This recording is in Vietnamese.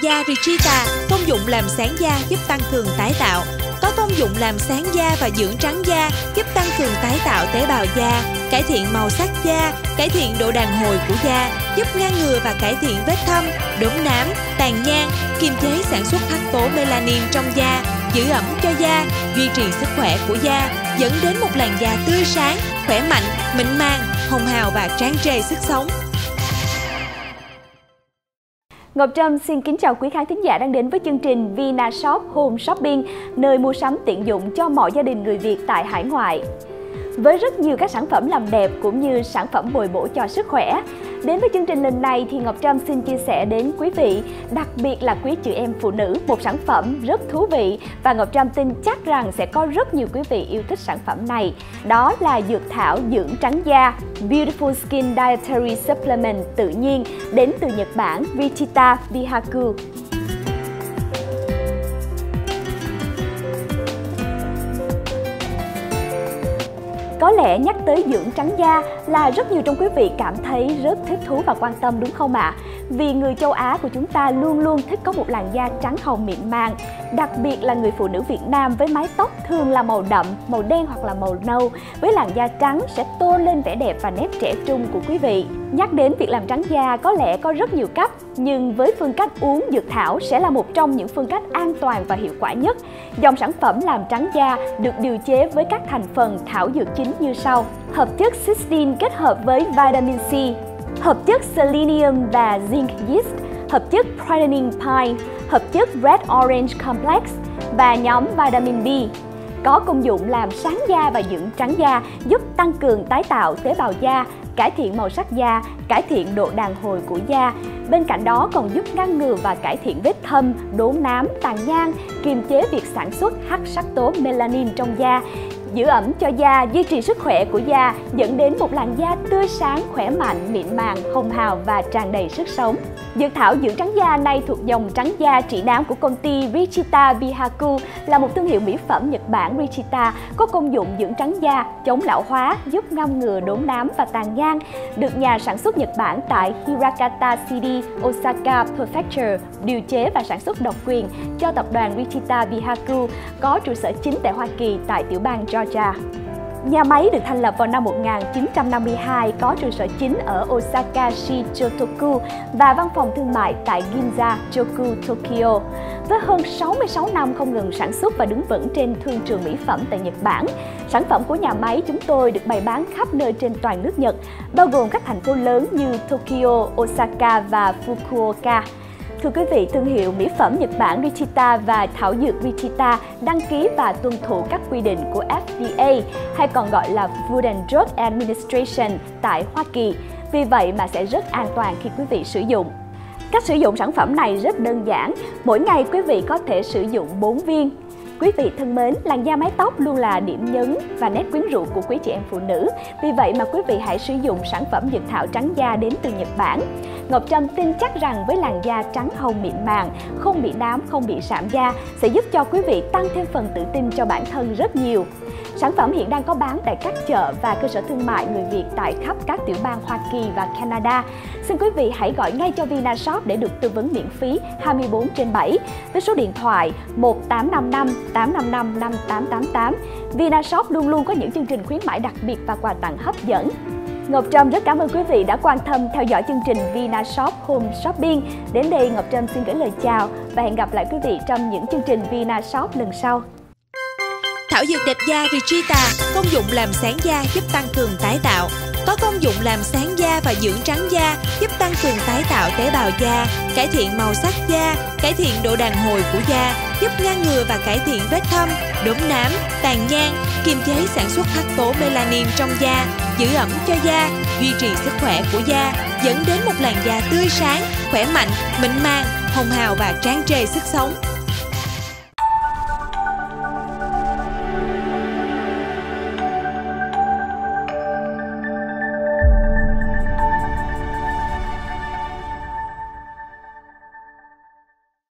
da Richita, công dụng làm sáng da giúp tăng cường tái tạo. Có công dụng làm sáng da và dưỡng trắng da, giúp tăng cường tái tạo tế bào da, cải thiện màu sắc da, cải thiện độ đàn hồi của da, giúp ngăn ngừa và cải thiện vết thâm, đốm nám, tàn nhang, kiềm chế sản xuất hắc tố melanin trong da, giữ ẩm cho da, duy trì sức khỏe của da, dẫn đến một làn da tươi sáng, khỏe mạnh, mịn màng, hồng hào và tràn trề sức sống. Ngọc Trâm xin kính chào quý khán thính giả đang đến với chương trình VINASHOP Home Shopping, nơi mua sắm tiện dụng cho mọi gia đình người Việt tại hải ngoại. Với rất nhiều các sản phẩm làm đẹp cũng như sản phẩm bồi bổ cho sức khỏe. Đến với chương trình lần này thì Ngọc Trâm xin chia sẻ đến quý vị, đặc biệt là quý chị em phụ nữ, một sản phẩm rất thú vị và Ngọc Trâm tin chắc rằng sẽ có rất nhiều quý vị yêu thích sản phẩm này. Đó là dược thảo dưỡng trắng da Beautiful Skin Dietary Supplement tự nhiên đến từ Nhật Bản, Richita, Bihaku. Có lẽ nhắc tới dưỡng trắng da là rất nhiều trong quý vị cảm thấy rất thích thú và quan tâm đúng không ạ? Vì người châu Á của chúng ta luôn luôn thích có một làn da trắng hồng mịn màng. Đặc biệt là người phụ nữ Việt Nam với mái tóc thường là màu đậm, màu đen hoặc là màu nâu. Với làn da trắng sẽ tôn lên vẻ đẹp và nét trẻ trung của quý vị. Nhắc đến việc làm trắng da có lẽ có rất nhiều cách, nhưng với phương cách uống dược thảo sẽ là một trong những phương cách an toàn và hiệu quả nhất. Dòng sản phẩm làm trắng da được điều chế với các thành phần thảo dược chính như sau: hợp chất cysteine kết hợp với vitamin C, hợp chất selenium và zinc yeast, hợp chất brightening pine, hợp chất red orange complex và nhóm vitamin B. Có công dụng làm sáng da và dưỡng trắng da, giúp tăng cường tái tạo tế bào da, cải thiện màu sắc da, cải thiện độ đàn hồi của da. Bên cạnh đó còn giúp ngăn ngừa và cải thiện vết thâm, đốm nám, tàn nhang, kiềm chế việc sản xuất hắc sắc tố melanin trong da, giữ ẩm cho da, duy trì sức khỏe của da, dẫn đến một làn da tươi sáng, khỏe mạnh, mịn màng, hồng hào và tràn đầy sức sống. Dược thảo dưỡng trắng da này thuộc dòng trắng da trị đám của công ty Richita Bihaku, là một thương hiệu mỹ phẩm Nhật Bản Richita, có công dụng dưỡng trắng da, chống lão hóa, giúp ngăn ngừa đốm nám và tàn nhang, được nhà sản xuất Nhật Bản tại Hirakata City, Osaka Prefecture điều chế và sản xuất độc quyền cho tập đoàn Richita Bihaku, có trụ sở chính tại Hoa Kỳ tại tiểu bang Georgia. Nhà máy được thành lập vào năm 1952, có trụ sở chính ở Osaka Shichotoku và văn phòng thương mại tại Ginza, Choku, Tokyo. Với hơn 66 năm không ngừng sản xuất và đứng vững trên thương trường mỹ phẩm tại Nhật Bản, sản phẩm của nhà máy chúng tôi được bày bán khắp nơi trên toàn nước Nhật, bao gồm các thành phố lớn như Tokyo, Osaka và Fukuoka. Thưa quý vị, thương hiệu mỹ phẩm Nhật Bản Richita và thảo dược Richita đăng ký và tuân thủ các quy định của FDA, hay còn gọi là Food and Drug Administration tại Hoa Kỳ. Vì vậy mà sẽ rất an toàn khi quý vị sử dụng. Cách sử dụng sản phẩm này rất đơn giản. Mỗi ngày quý vị có thể sử dụng 4 viên. Quý vị thân mến, làn da mái tóc luôn là điểm nhấn và nét quyến rũ của quý chị em phụ nữ. Vì vậy mà quý vị hãy sử dụng sản phẩm dược thảo trắng da đến từ Nhật Bản. Ngọc Trâm tin chắc rằng với làn da trắng hồng mịn màng, không bị nám, không bị sạm da, sẽ giúp cho quý vị tăng thêm phần tự tin cho bản thân rất nhiều. Sản phẩm hiện đang có bán tại các chợ và cơ sở thương mại người Việt tại khắp các tiểu bang Hoa Kỳ và Canada. Xin quý vị hãy gọi ngay cho VINASHOP để được tư vấn miễn phí 24/7 với số điện thoại 1855 855 5888. VINASHOP luôn luôn có những chương trình khuyến mãi đặc biệt và quà tặng hấp dẫn. Ngọc Trâm rất cảm ơn quý vị đã quan tâm theo dõi chương trình VINASHOP Home Shopping. Đến đây Ngọc Trâm xin gửi lời chào và hẹn gặp lại quý vị trong những chương trình VINASHOP lần sau. Thảo dược đẹp da Richita, công dụng làm sáng da giúp tăng cường tái tạo. Có công dụng làm sáng da và dưỡng trắng da, giúp tăng cường tái tạo tế bào da, cải thiện màu sắc da, cải thiện độ đàn hồi của da, giúp ngăn ngừa và cải thiện vết thâm, đốm nám, tàn nhang, kiềm chế sản xuất hắc tố melanin trong da, giữ ẩm cho da, duy trì sức khỏe của da, dẫn đến một làn da tươi sáng, khỏe mạnh, mịn màng, hồng hào và tràn trề sức sống.